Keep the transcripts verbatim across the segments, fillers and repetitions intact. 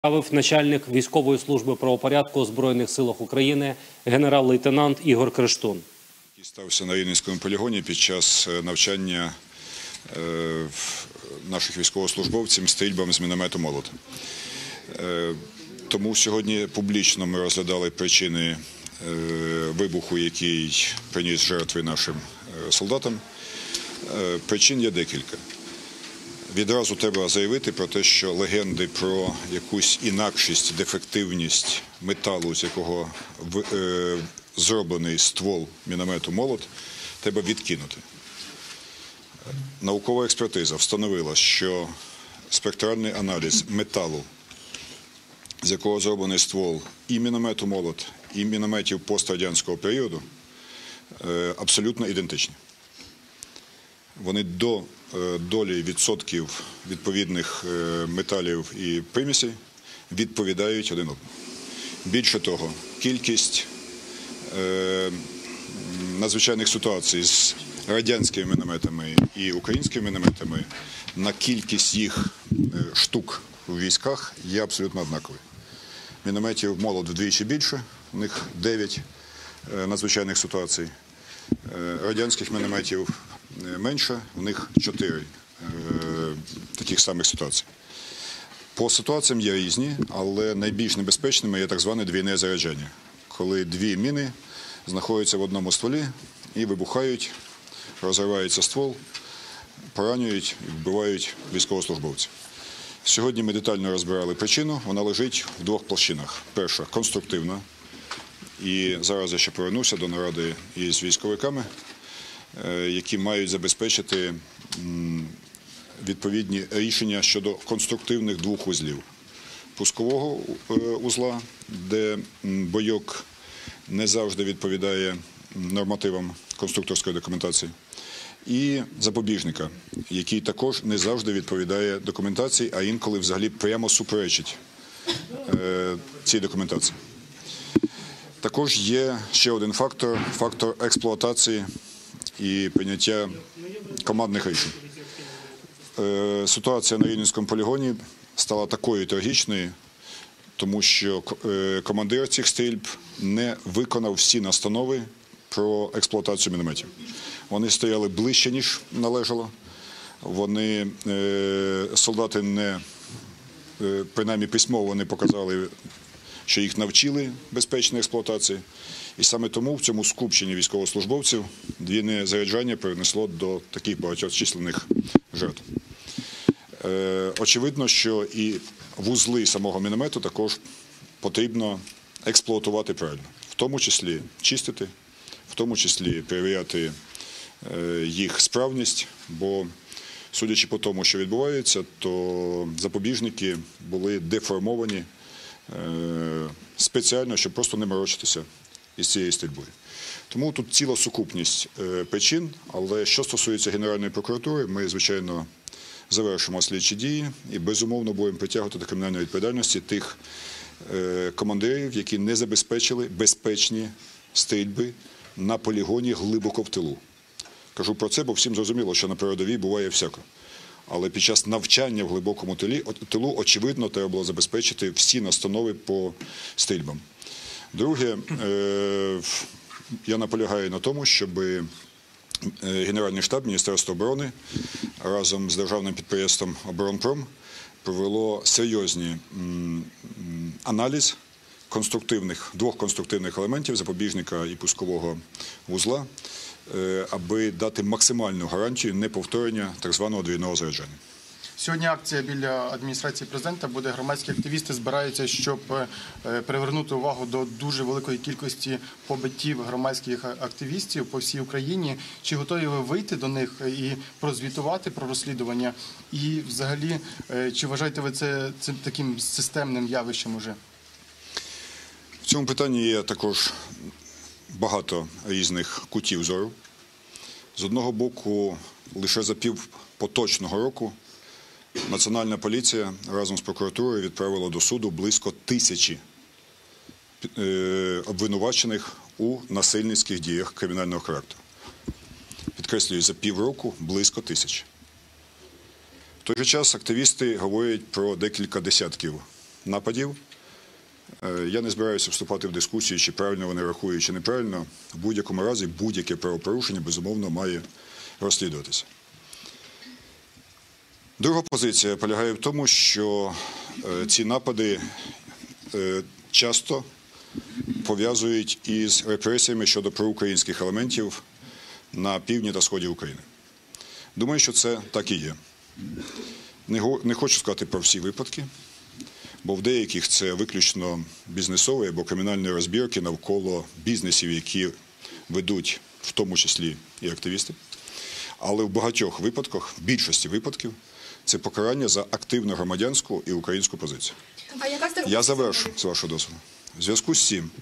Представив начальник військової служби правопорядку у Збройних силах України генерал-лейтенант Ігор Криштун. Який стався на Рівненському полігоні під час навчання е, наших військовослужбовців стрільбам з міномету «Молот». Е, тому сьогодні публічно ми розглядали причини е, вибуху, який приніс жертви нашим е, солдатам. Е, причин є декілька. Відразу треба заявити про те, що легенди про якусь інакшість, дефективність металу, з якого в, е, зроблений ствол міномету «Молот», треба відкинути. Наукова експертиза встановила, що спектральний аналіз металу, з якого зроблений ствол і міномету «Молот», і мінометів пострадянського періоду, е, абсолютно ідентичні. Вони до долі відсотків відповідних металів і примісей відповідають один одному. Більше того, кількість надзвичайних ситуацій з радянськими мінометами і українськими мінометами на кількість їх штук у військах є абсолютно однакові. Мінометів «Молот» вдвічі більше, у них дев'ять надзвичайних ситуацій. Радянських мінометів менше, в них чотири е, таких самих ситуацій. По ситуаціям є різні, але найбільш небезпечними є так зване двійне заряджання, коли дві міни знаходяться в одному стволі і вибухають, розривається ствол, поранюють і вбивають військовослужбовців. Сьогодні ми детально розбирали причину, вона лежить в двох площинах. Перша – конструктивна, і зараз я ще повернуся до наради із військовиками, які мають забезпечити відповідні рішення щодо конструктивних двох узлів. Пускового узла, де бойок не завжди відповідає нормативам конструкторської документації, і запобіжника, який також не завжди відповідає документації, а інколи взагалі прямо суперечить цій документації. Також є ще один фактор – фактор експлуатації і прийняття командних рішень. Ситуація на Рівненському полігоні стала такою трагічною, тому що командир цих стрільб не виконав всі настанови про експлуатацію мінометів. Вони стояли ближче, ніж належало. Вони, солдати не, принаймні письмово не показали, що їх навчили безпечній експлуатації. І саме тому в цьому скупченні військовослужбовців двійне заряджання принесло до таких багаточисленних жертв. Е, очевидно, що і вузли самого міномету також потрібно експлуатувати правильно. В тому числі чистити, в тому числі перевіряти е, їх справність, бо, судячи по тому, що відбувається, то запобіжники були деформовані е, спеціально, щоб просто не морочитися із цією стрільбою. Тому тут ціла сукупність е, причин, але що стосується Генеральної прокуратури, ми, звичайно, завершимо слідчі дії і, безумовно, будемо притягувати до кримінальної відповідальності тих е, командирів, які не забезпечили безпечні стрільби на полігоні глибоко в тилу. Кажу про це, бо всім зрозуміло, що на передовій буває всяко. Але під час навчання в глибокому тилі, тилу, очевидно, треба було забезпечити всі настанови по стрільбам. Друге, я наполягаю на тому, щоб Генеральний штаб Міністерства оборони разом з державним підприємством «Оборонпром» провело серйозний аналіз конструктивних, двох конструктивних елементів запобіжника і пускового вузла, аби дати максимальну гарантію неповторення так званого двійного заряджання. Сьогодні акція біля адміністрації президента буде. Громадські активісти збираються, щоб привернути увагу до дуже великої кількості побиттів громадських активістів по всій Україні. Чи готові ви вийти до них і прозвітувати про розслідування? І взагалі, чи вважаєте ви це, це таким системним явищем уже? В цьому питанні є також багато різних кутів зору. З одного боку, лише за пів поточного року Національна поліція разом з прокуратурою відправила до суду близько тисячі обвинувачених у насильницьких діях кримінального характеру. Підкреслюю, за півроку близько тисячі. В той же час активісти говорять про декілька десятків нападів. Я не збираюся вступати в дискусію, чи правильно вони рахують, чи неправильно. В будь-якому разі будь-яке правопорушення, безумовно, має розслідуватися. Друга позиція полягає в тому, що ці напади часто пов'язують із репресіями щодо проукраїнських елементів на півдні та сході України. Думаю, що це так і є. Не хочу сказати про всі випадки, бо в деяких це виключно бізнесові або кримінальні розбірки навколо бізнесів, які ведуть в тому числі і активісти. Але в багатьох випадках, в більшості випадків, це покарання за активну громадянську і українську позицію. А яка це... Я завершу, з вашого дозволу. В зв'язку з цим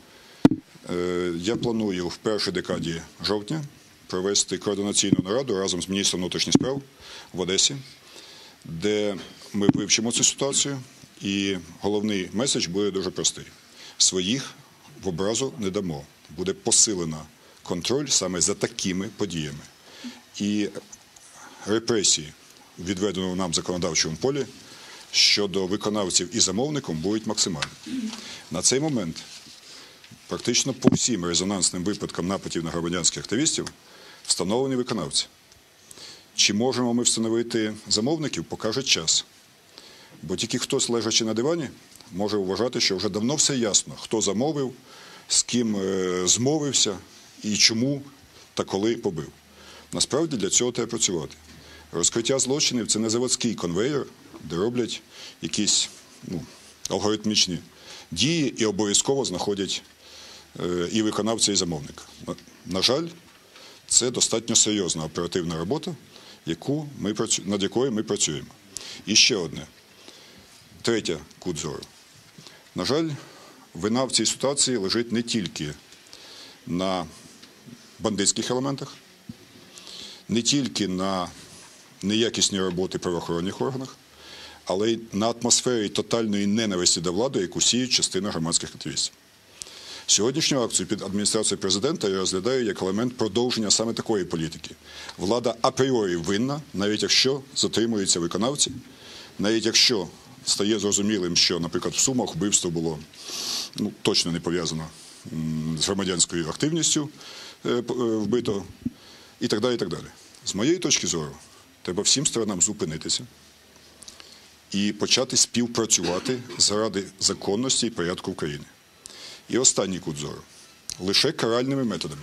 я планую в першій декаді жовтня провести координаційну нараду разом з міністром внутрішніх справ в Одесі, де ми вивчимо цю ситуацію, і головний меседж буде дуже простий. Своїх в образу не дамо. Буде посилено контроль саме за такими подіями. І репресії, відведені нам в законодавчому полі, щодо виконавців і замовників будуть максимальні. На цей момент практично по всім резонансним випадкам нападів на громадянських активістів встановлені виконавці. Чи можемо ми встановити замовників, покаже час. Бо тільки хтось, лежачи на дивані, може вважати, що вже давно все ясно, хто замовив, з ким е, змовився і чому та коли побив. Насправді для цього треба працювати. Розкриття злочинів – це не заводський конвейер, де роблять якісь ну, алгоритмічні дії і обов'язково знаходять е, і виконавця, і замовника. На, на жаль, це достатньо серйозна оперативна робота, яку ми, над якою ми працюємо. І ще одне. Третя кут зору. На жаль, вина в цій ситуації лежить не тільки на бандитських елементах, не тільки на неякісній роботі правоохоронних органах, але й на атмосфері тотальної ненависті до влади, яку сіють частина громадських активістів. Сьогоднішню акцію під адміністрацією президента я розглядаю як елемент продовження саме такої політики. Влада апріорі винна, навіть якщо затримуються виконавці, навіть якщо стає зрозумілим, що, наприклад, в Сумах вбивство було ну, точно не пов'язано з громадянською активністю вбито і так далі, і так далі. З моєї точки зору, треба всім сторонам зупинитися і почати співпрацювати заради законності і порядку в країні. І останній кут зору. Лише каральними методами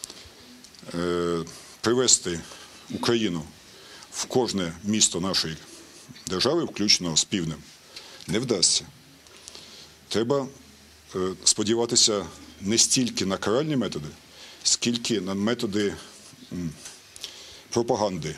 е, привести Україну в кожне місто нашої держави, включно з півднем, не вдасться. Треба е, сподіватися не стільки на каральні методи, скільки на методи м, пропаганди,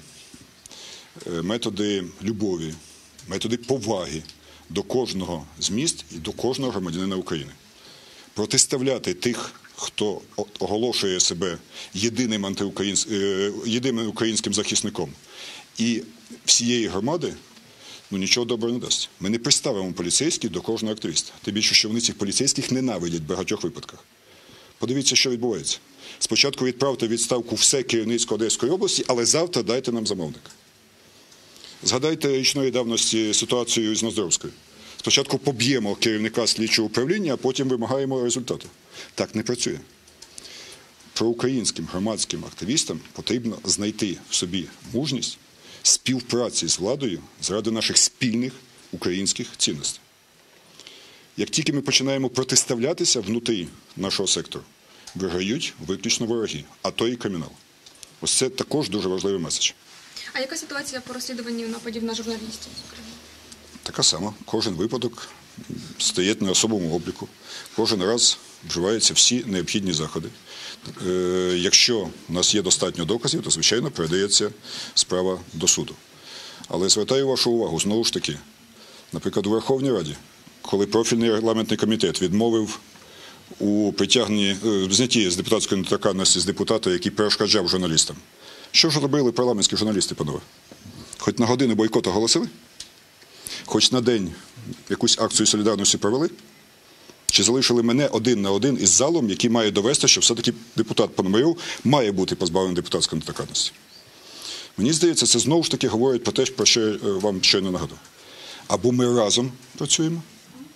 е, методи любові, методи поваги до кожного з міст і до кожного громадянина України. Протиставляти тих, хто оголошує себе єдиним, антиукраїнсь... єдиним українським захисником і всієї громади, ну нічого доброго не дасть. Ми не приставимо поліцейських до кожного активіста. Тим більше, що вони цих поліцейських ненавидять в багатьох випадках. Подивіться, що відбувається. Спочатку відправте відставку все керівництво Одеської області, але завтра дайте нам замовника. Згадайте річної давності ситуацію з Ноздоровською. Спочатку поб'ємо керівника слідчого управління, а потім вимагаємо результату. Так не працює. Проукраїнським громадським активістам потрібно знайти в собі мужність співпраці з владою заради наших спільних українських цінностей. Як тільки ми починаємо протиставлятися внутрі нашого сектору, виграють виключно вороги, а то і кримінал. Ось це також дуже важливий меседж. А яка ситуація по розслідуванню нападів на журналістів, зокрема? Така сама. Кожен випадок стоїть на особовому обліку. Кожен раз вживаються всі необхідні заходи. Е, якщо у нас є достатньо доказів, то, звичайно, передається справа до суду. Але звертаю вашу увагу, знову ж таки, наприклад, у Верховній Раді, коли профільний регламентний комітет відмовив у притягненні, е, знятті з депутатської недоторканності з депутата, який перешкоджав журналістам. Що ж робили парламентські журналісти, панове? Хоч на годину бойкоту оголосили? Хоч на день якусь акцію солідарності провели? Чи залишили мене один на один із залом, який має довести, що все-таки депутат Пономарьов має бути позбавлений депутатської недоторканності? Мені здається, це знову ж таки говорить про те, про що я вам щойно нагадав. Або ми разом працюємо,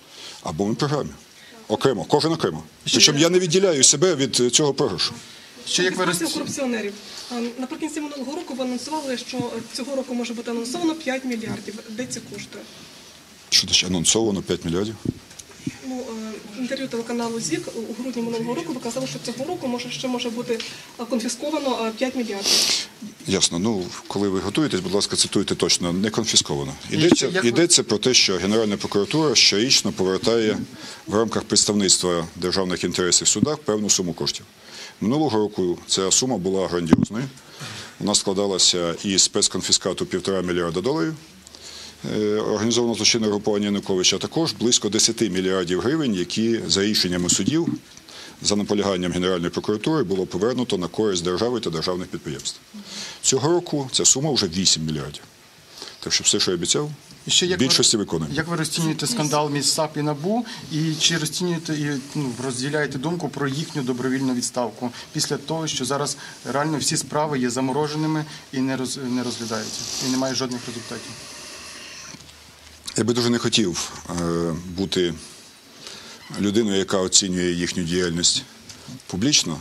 або ми програємо. Окремо, кожен окремо. Причому я не відділяю себе від цього програшу. Що як ви Конфіскація роз... корупціонерів. А, Наприкінці минулого року ви анонсували, що цього року може бути анонсовано п'ять мільярдів. Де ці кошти? Що значить анонсовано п'ять мільярдів? Ну, е, інтерв'ю телеканалу ЗІК у грудні минулого року ви казали, що цього року може ще може бути е, конфісковано е, п'ять мільярдів. Ясно. Ну, коли ви готуєтесь, будь ласка, цитуйте точно, не конфісковано. І Йдеться, як ви- йдеться про те, що Генеральна прокуратура щорічно повертає в рамках представництва державних інтересів в судах певну суму коштів. Минулого року ця сума була грандіозною. Вона складалася із спецконфіскату півтора мільярда доларів організованого злочинного групування Януковича, а також близько десяти мільярдів гривень, які за рішеннями судів, за наполяганням Генеральної прокуратури, було повернуто на користь держави та державних підприємств. Цього року ця сума вже вісім мільярдів. Так що все, що я обіцяв, І ще в як ви- більшості виконуємо. Як ви розцінюєте скандал між САП і НАБУ, і чи розцінюєте і ну, розділяєте думку про їхню добровільну відставку після того, що зараз реально всі справи є замороженими і не, роз, не розглядаються, і немає жодних результатів? Я би дуже не хотів е, бути людиною, яка оцінює їхню діяльність публічно,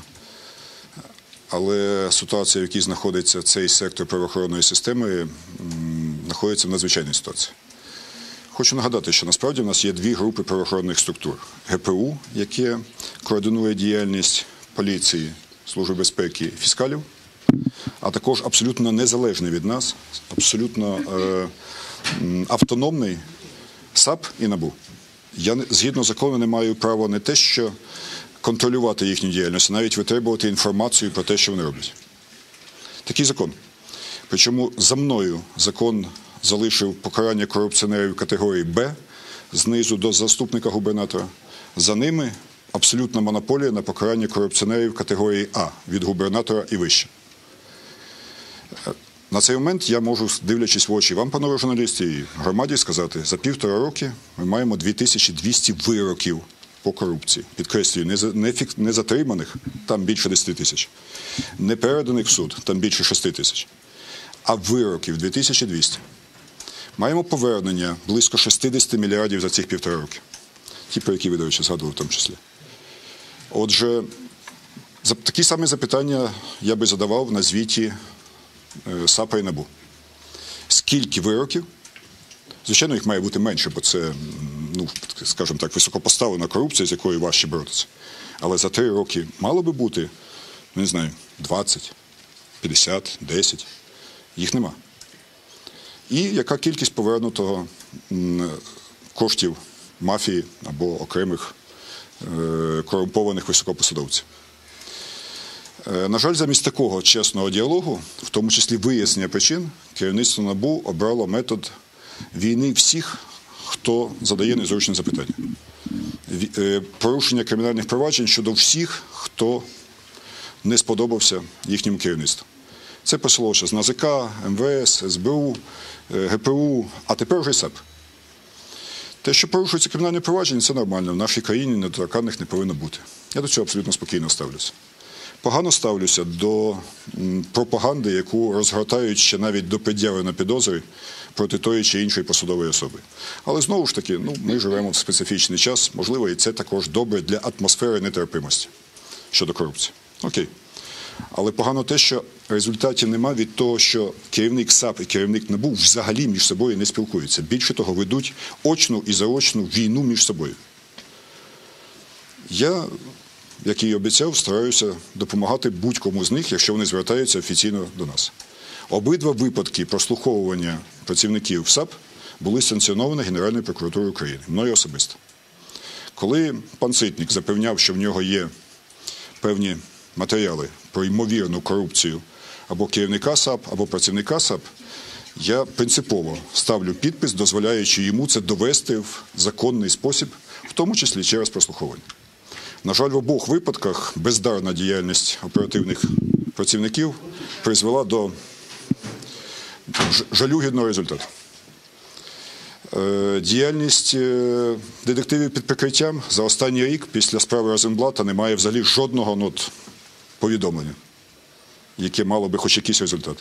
але ситуація, в якій знаходиться цей сектор правоохоронної системи, м, знаходиться в надзвичайній ситуації. Хочу нагадати, що насправді в нас є дві групи правоохоронних структур. ГПУ, яке координує діяльність поліції, Служби безпеки, фіскалів, а також абсолютно незалежний від нас, абсолютно е, м, автономний САП і НАБУ. Я не- згідно закону не маю права не те, що контролювати їхню діяльність, а навіть витребувати інформацію про те, що вони роблять. Такий закон. Причому за мною закон залишив покарання корупціонерів категорії Б, знизу до заступника губернатора. За ними абсолютна монополія на покарання корупціонерів категорії А, від губернатора і вище. На цей момент я можу, дивлячись в очі вам, панове журналісти, і громаді сказати, за півтора роки ми маємо дві тисячі двісті вироків по корупції. Підкреслюю, не, за- не, фік, не затриманих, там більше десяти тисяч, не переданих в суд, там більше шести тисяч, а вироків дві тисячі двісті. Маємо повернення близько шістдесят мільярдів за цих півтора роки. Ті, про які ви, до речі, згадували в тому числі. Отже, за- такі самі запитання я би задавав на звіті е, САПа і НАБУ. Скільки вироків? Звичайно, їх має бути менше, бо це, м, ну, скажімо так, високопоставлена корупція, з якою важче боротися. Але за три роки мало би бути, ну, не знаю, двадцять, п'ятдесят, десять. Їх нема. І яка кількість повернутого м, коштів мафії або окремих е, корумпованих високопосадовців. Е, На жаль, замість такого чесного діалогу, в тому числі вияснення причин, керівництво НАБУ обрало метод війни всіх, хто задає незручні запитання. Ві- е, Порушення кримінальних проваджень щодо всіх, хто не сподобався їхньому керівництву. Це почалося з НАЗК, МВС, СБУ, е, ГПУ, а тепер вже САП. Те, що порушується кримінальне провадження, це нормально. В нашій країні недоторканних не повинно бути. Я до цього абсолютно спокійно ставлюся. Погано ставлюся до м, пропаганди, яку розгортають ще навіть до пред'яви на підозри проти тої чи іншої посадової особи. Але знову ж таки, ну, ми живемо в специфічний час, можливо, і це також добре для атмосфери нетерпимості щодо корупції. Окей. Але погано те, що результатів нема від того, що керівник САП і керівник НАБУ взагалі між собою не спілкуються. Більше того, ведуть очну і заочну війну між собою. Я, як і обіцяв, стараюся допомагати будь-кому з них, якщо вони звертаються офіційно до нас. Обидва випадки прослуховування працівників САП були санкціоновані Генеральною прокуратурою України, мною особисто. Коли пан Ситник запевняв, що в нього є певні матеріали про ймовірну корупцію або керівника САП, або працівника САП, я принципово ставлю підпис, дозволяючи йому це довести в законний спосіб, в тому числі через прослуховування. На жаль, в обох випадках бездарна діяльність оперативних працівників призвела до ж- жалюгідного результату. Е, Діяльність е, детективів під прикриттям за останній рік після справи Розенблата не має взагалі жодного ну, от, повідомлення, яке мало би хоч якийсь результат.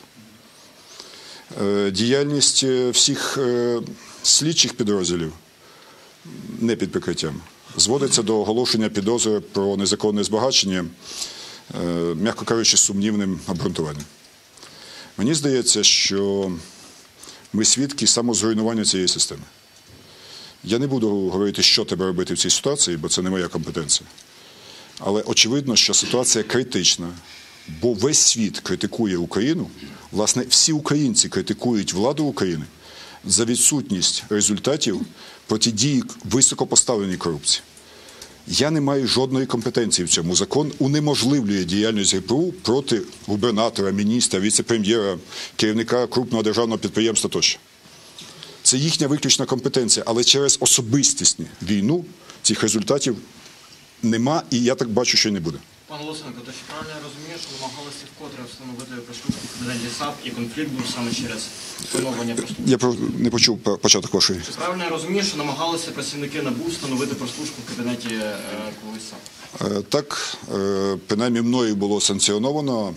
Е, Діяльність е, всіх е, слідчих підрозділів не під прикриттям, зводиться до оголошення підозри про незаконне збагачення, м'яко кажучи, з сумнівним обґрунтуванням. Мені здається, що ми свідки самозруйнування цієї системи. Я не буду говорити, що треба робити в цій ситуації, бо це не моя компетенція. Але очевидно, що ситуація критична, бо весь світ критикує Україну, власне, всі українці критикують владу України за відсутність результатів протидії високопоставленій корупції. Я не маю жодної компетенції в цьому. Закон унеможливлює діяльність ГПУ проти губернатора, міністра, віце-прем'єра, керівника крупного державного підприємства тощо. Це їхня виключна компетенція, але через особистісну війну цих результатів нема, і я так бачу, що й не буде. Пане Луценко, то чи правильно я розумію, що намагалися вкотре встановити прослушку в кабінеті САП і конфлікт був саме через встановлення прослушки? Я не почув початок вашої. Чи правильно я розумію, що намагалися працівники НАБУ встановити прослушку в кабінеті е, колись САП? Так, принаймні мною було санкціоновано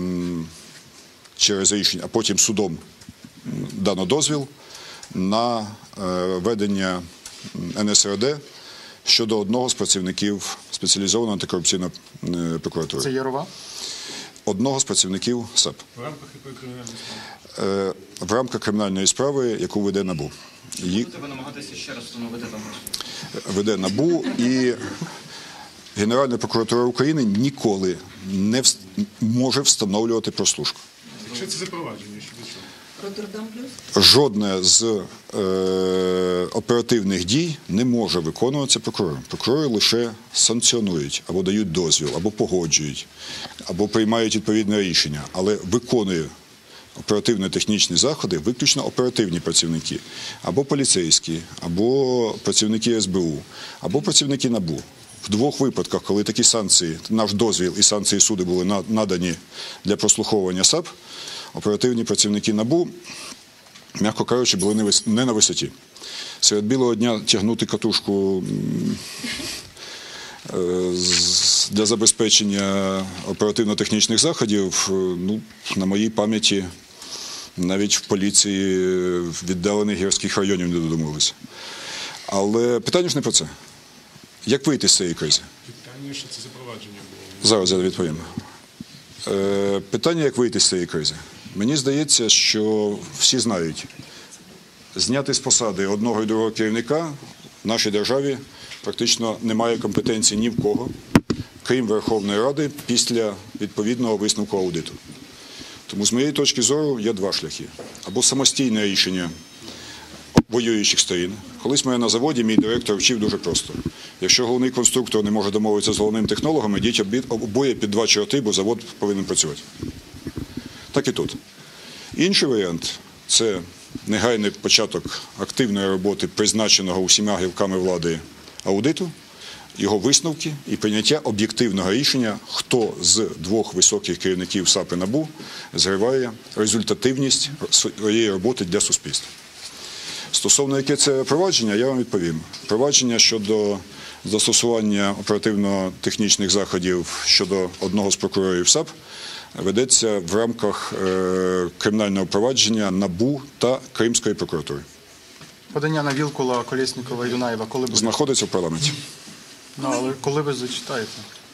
через рішення, а потім судом дано дозвіл на ведення ен ес ер де щодо одного з працівників спеціалізованої антикорупційної прокуратури. Це Ярова? Одного з працівників САП. В рамках якої кримінальної справи? В рамках кримінальної справи, яку веде НАБУ. Її... Будете ви намагатися ще раз встановити там прослушку? Веде НАБУ, і Генеральна прокуратура України ніколи не вс... може встановлювати прослушку. Що це за провадження? Щодо чого? Жодне з е, оперативних дій не може виконуватися прокурором. Прокурори лише санкціонують, або дають дозвіл, або погоджують, або приймають відповідне рішення. Але виконує оперативно-технічні заходи виключно оперативні працівники. Або поліцейські, або працівники ес бе у, або працівники НАБУ. В двох випадках, коли такі санкції, наш дозвіл і санкції суду були надані для прослуховування САП, оперативні працівники НАБУ, м'яко кажучи, були не на висоті. Серед білого дня тягнути катушку для забезпечення оперативно-технічних заходів, ну, на моїй пам'яті, навіть в поліції віддалених гірських районів не додумалися. Але питання ж не про це. Як вийти з цієї кризи? Питання, що це запровадження було. Зараз я відповім. Питання, як вийти з цієї кризи. Мені здається, що всі знають, зняти з посади одного і другого керівника в нашій державі практично немає компетенції ні в кого, крім Верховної Ради, після відповідного висновку аудиту. Тому з моєї точки зору є два шляхи. Або самостійне рішення воюючих сторін. Колись мене на заводі мій директор вчив дуже просто. Якщо головний конструктор не може домовитися з головним технологом, ідіть обоє під два чорти, бо завод повинен працювати. Так і тут. Інший варіант – це негайний початок активної роботи, призначеного усіма гілками влади аудиту, його висновки і прийняття об'єктивного рішення, хто з двох високих керівників САП і НАБУ зриває результативність своєї роботи для суспільства. Стосовно яке це провадження, я вам відповім. Провадження щодо застосування оперативно-технічних заходів щодо одного з прокурорів САП ведеться в рамках е, кримінального провадження НАБУ та Кримської прокуратури. Подання на Вілкула, Колєснікова і Дунаєва коли буде? Знаходиться в парламенті. Ну, але коли ви зачитаєте?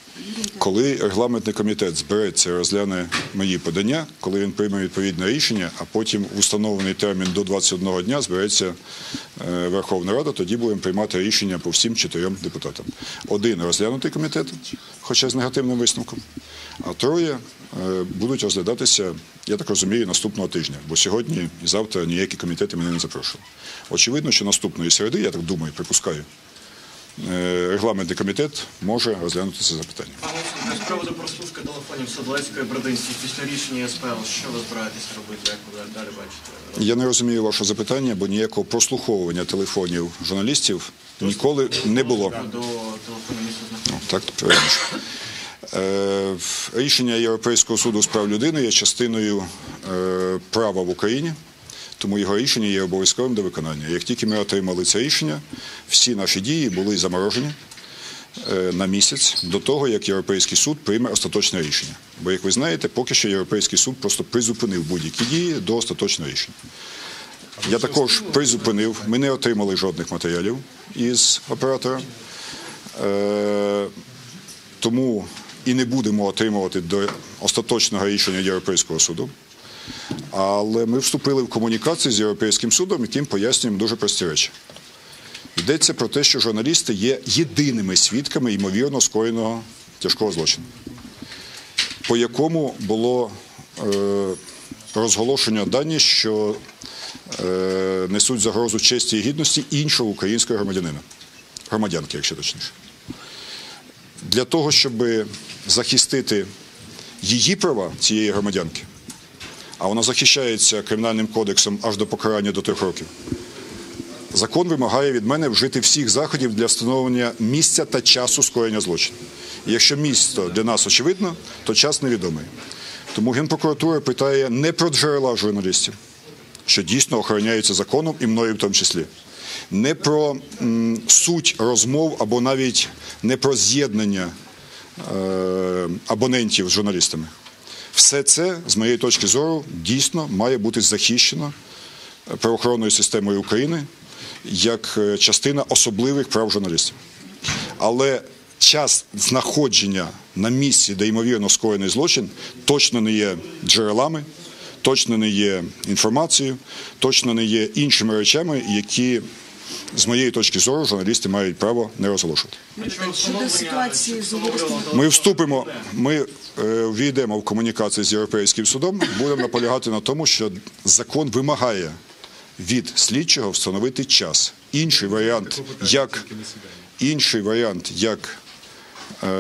Коли регламентний комітет збереться, розгляне мої подання, коли він прийме відповідне рішення, а потім в установлений термін до двадцять одного дня збереться Верховна Рада, тоді будемо приймати рішення по всім чотирьом депутатам. Один розглянутий комітет, хоча з негативним висновком, а троє будуть розглядатися, я так розумію, наступного тижня, бо сьогодні і завтра ніякі комітети мене не запрошували. Очевидно, що наступної середи, я так думаю, припускаю, регламентний комітет може розглянути це запитання. Пане, з приводу прослушки телефонів Садлецької, Бродинської після рішення ес пе ел, що ви збираєтесь робити, як ви далі бачите? Я не розумію ваше запитання, бо ніякого прослуховування телефонів журналістів ніколи не було. До телефону місця знаходження. Так, правильно. Рішення Європейського суду з прав людини є частиною права в Україні, тому його рішення є обов'язковим до виконання. Як тільки ми отримали це рішення, всі наші дії були заморожені на місяць до того, як Європейський суд прийме остаточне рішення. Бо, як ви знаєте, поки що Європейський суд просто призупинив будь-які дії до остаточного рішення. Я також призупинив, ми не отримали жодних матеріалів із оператора, е, тому і не будемо отримувати до остаточного рішення Європейського суду. Але ми вступили в комунікацію з Європейським судом, яким пояснюємо дуже прості речі. Йдеться про те, що журналісти є єдиними свідками ймовірно скоєного тяжкого злочину, по якому було е, розголошення дані, що е, несуть загрозу честі і гідності іншого українського громадянина, громадянки, якщо точніше. Для того, щоб захистити її права, цієї громадянки, а вона захищається Кримінальним кодексом аж до покарання до трьох років, закон вимагає від мене вжити всіх заходів для встановлення місця та часу скоєння злочину. І якщо місце для нас очевидно, то час невідомий. Тому Генпрокуратура питає не про джерела журналістів, що дійсно охороняються законом і мною в тому числі, не про м, суть розмов або навіть не про з'єднання е, абонентів з журналістами. Все це, з моєї точки зору, дійсно має бути захищено правоохоронною системою України як частина особливих прав журналістів. Але час знаходження на місці, де ймовірно скоєний злочин, точно не є джерелами, точно не є інформацією, точно не є іншими речами, які, з моєї точки зору, журналісти мають право не розголошувати. Щодо ситуації з юристами. Ми вступимо, ми е, війдемо в комунікацію з Європейським судом, будемо наполягати на тому, що закон вимагає від слідчого встановити час. Інший варіант, як, інший варіант, як е,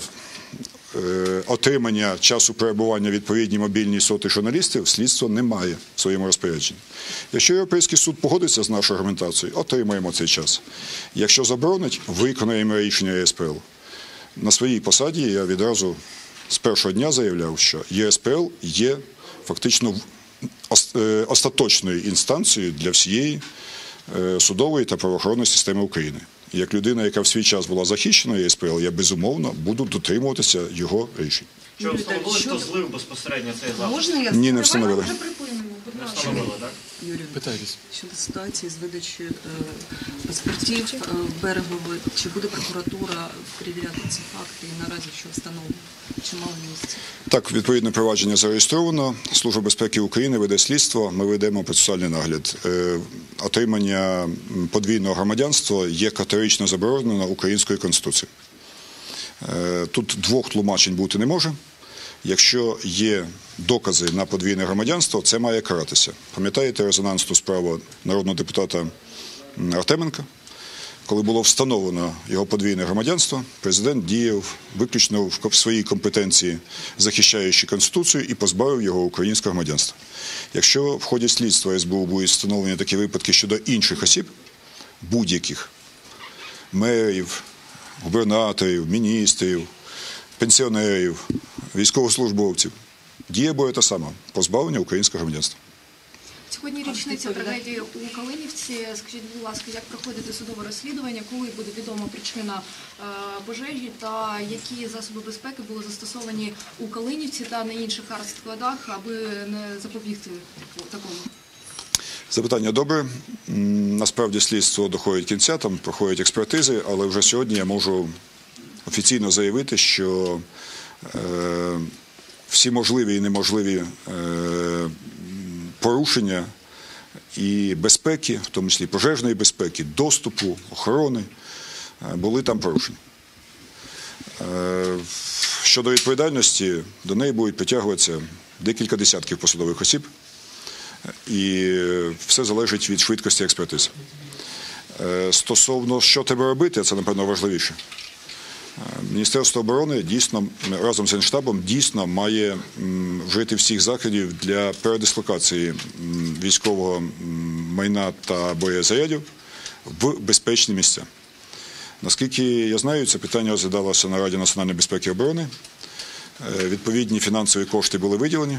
е, отримання часу перебування відповідній мобільній соти журналістів, слідство не має в своєму розпорядженні. Якщо Європейський суд погодиться з нашою аргументацією, отримаємо цей час. Якщо заборонить, виконаємо рішення Є С П Л. На своїй посаді я відразу з першого дня заявляв, що Є С П Л є фактично остаточною інстанцією для всієї судової та правоохоронної системи України. Як людина, яка в свій час була захищена Є С П Л, я безумовно буду дотримуватися його рішень. Чи встановили, хто злив безпосередньо цей запис? Можна я Ні, не встановили. Вже припинено, будь Не ласка. встановили, так? Юрій, Питайтесь. щодо ситуації з видачею е, паспортів е, в Берегово, чи буде прокуратура перевіряти ці факти і наразі що встановлено? Чи мало місця? Так, відповідне провадження зареєстровано. Служба безпеки України веде слідство, ми ведемо процесуальний нагляд. Е, отримання подвійного громадянства є категорично заборонено Українською Конституцією. Е, тут двох тлумачень бути не може. Якщо є докази на подвійне громадянство, це має каратися. Пам'ятаєте резонансну справу народного депутата Артеменка? Коли було встановлено його подвійне громадянство, президент діяв виключно в своїй компетенції, захищаючи Конституцію, і позбавив його українського громадянства. Якщо в ході слідства С Бу будуть встановлені такі випадки щодо інших осіб, будь-яких, мерів, губернаторів, міністрів, пенсіонерів, військовослужбовців, дія буде та сама – позбавлення українського громадянства. Сьогодні річниця трагедії у Калинівці. Скажіть, будь ласка, як проходить судове розслідування, коли буде відома причина е, пожежі та які засоби безпеки були застосовані у Калинівці та на інших складах, аби не запобігти такому? Запитання добре. Насправді слідство доходить кінця, там проходять експертизи, але вже сьогодні я можу офіційно заявити, що е, всі можливі і неможливі е, порушення і безпеки, в тому числі пожежної безпеки, доступу, охорони, були там порушені. Щодо відповідальності, до неї будуть притягуватися декілька десятків посадових осіб, і все залежить від швидкості експертизи. Стосовно, що треба робити, це, напевно, важливіше. Міністерство оборони дійсно, разом з Генштабом, дійсно має вжити всіх заходів для передислокації військового майна та боєзарядів в безпечні місця. Наскільки я знаю, це питання розглядалося на Раді національної безпеки і оборони. Відповідні фінансові кошти були виділені.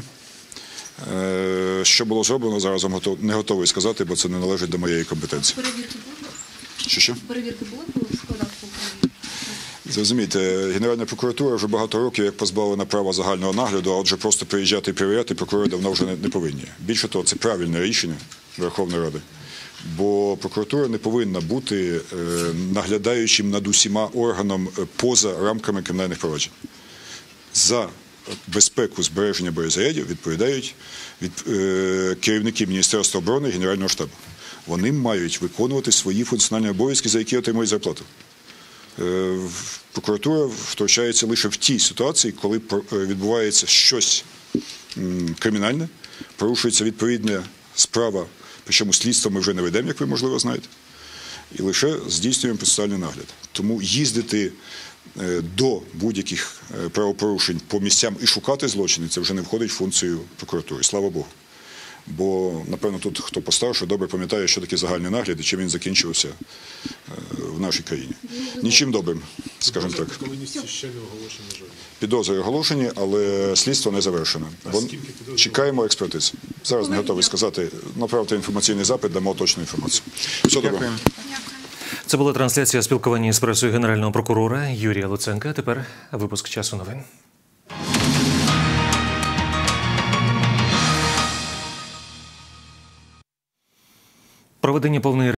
Що було зроблено, зараз вам не готовий сказати, бо це не належить до моєї компетенції. Перевірки були? Що-що? Перевірки були по складах по Україні? Розумієте, Генеральна прокуратура вже багато років як позбавлена права загального нагляду, а отже просто приїжджати і перевіряти прокурори давно вже не, не повинні. Більше того, це правильне рішення Верховної Ради. Бо прокуратура не повинна бути е, наглядаючим над усіма органом поза рамками кримінальних проваджень. За безпеку збереження боєзарядів відповідають від, е, керівники Міністерства оборони і Генерального штабу. Вони мають виконувати свої функціональні обов'язки, за які отримують зарплату. Е, прокуратура втручається лише в тій ситуації, коли відбувається щось м, кримінальне, порушується відповідна справа, причому слідство ми вже не ведемо, як ви, можливо, знаєте, і лише здійснюємо процесуальний нагляд. Тому їздити до будь-яких правопорушень по місцям і шукати злочини, це вже не входить в функцію прокуратури. Слава Богу. Бо, напевно, тут хто постарше добре пам'ятає, що таке загальний нагляд і чим він закінчився в нашій країні. Нічим добрим, скажімо так. Калинівці ще не оголошені жодні. Підозри оголошені, але слідство не завершено. Вон... Чекаємо експертиз. Зараз не готовий сказати. Направте інформаційний запит, дамо точну інформацію. Все добре. Це була трансляція спілкування з пресою Генерального прокурора Юрія Луценка. Тепер випуск «Часу новин». Проведення повної